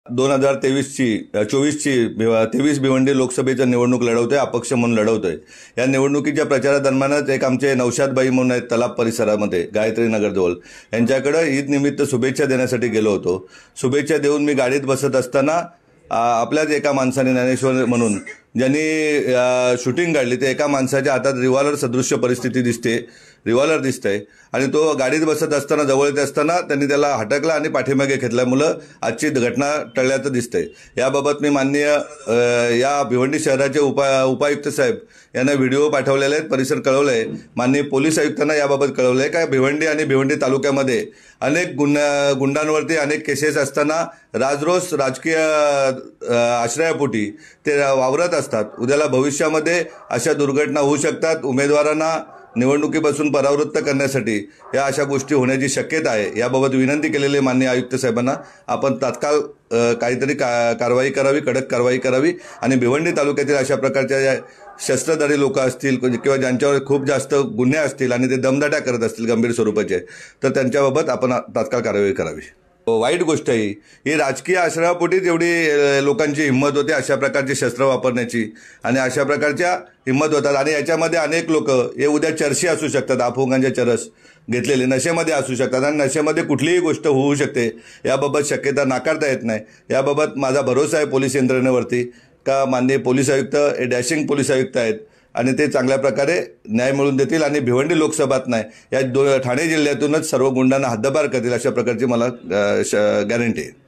2023ची 23 भिवंडी लोकसभेच्या निवडणूक लढवतोय, अपक्ष म्हणून लढवतोय। या निवडणुकीच्या प्रचारादरम्यानच एक आमचे नौशादबाई म्हणून आहेत तलाब परिसरामध्ये गायत्री नगरजवळ, यांच्याकडे ईद निमित्त शुभेच्छा देण्यासाठी गेलो होतो। शुभेच्छा देऊन मी गाडीत बसत असताना आपल्याच एका माणसाने, ज्ञानेश्वर म्हणून, ज्यांनी शूटिंग काढली, ते एका माणसाच्या हातात रिव्हॉल्वर सदृश्य परिस्थिती दिसते, रिव्हॉल्वर दिसतंय आणि तो गाडीत बसत असताना, जवळ येत असताना त्यांनी त्याला हटकला आणि पाठीमागे घेतल्यामुळं आजची घटना टळल्याचं दिसतंय। याबाबत मी माननीय या भिवंडी शहराचे उपायुक्त साहेब यांना व्हिडिओ पाठवलेले आहेत, परिसर कळवलं आहे। माननीय पोलीस आयुक्तांना याबाबत कळवलं आहे का भिवंडी आणि भिवंडी तालुक्यामध्ये अनेक गुंडांवरती अनेक केसेस असताना राजरोस राजकीय आश्रयापोटी ते वावरत असतात। उद्याला भविष्यामध्ये अशा दुर्घटना होऊ शकतात। उमेदवारांना निवडणुकीपासून परावृत्त करण्यासाठी या अशा गोष्टी होण्याची शक्यता आहे। याबाबत विनंती केलेली माननीय आयुक्त साहेबांना आपण तात्काळ काहीतरी कारवाई करावी, कडक कारवाई करावी आणि भिवंडी तालुक्यातील अशा प्रकारच्या शस्त्रधारी लोक असतील किंवा ज्यांच्यावर खूप जास्त गुन्हे असतील आणि ते दमदाट्या करत असतील गंभीर स्वरूपाचे, तर त्यांच्याबाबत आपण तात्काळ कारवाई करावी। वाईट गोष्ट आहे ही राजकीय आश्रयापोटीच एवढी लोकांची हिंमत होते अशा प्रकारची शस्त्र वापरण्याची आणि अशा प्रकारच्या हिंमत होतात। आणि याच्यामध्ये अनेक लोक हे उद्या चर्ची असू शकतात, अफोगांचे चरस घेतलेले नशेमध्ये असू शकतात आणि नशेमध्ये कुठलीही गोष्ट होऊ शकते, याबाबत शक्यता नाकारता येत नाही। याबाबत माझा भरोसा आहे पोलीस यंत्रणेवरती का माननीय पोलीस आयुक्त हे डॅशिंग पोलीस आयुक्त आहेत आणि ते चांगल्या प्रकारे न्याय मिळवून देतील आणि भिवंडी लोकसभात नाही या ठाणे जिल्ह्यातूनच सर्व गुंडांना हद्दपार करतील अशा प्रकारची मला गॅरंटी आहे।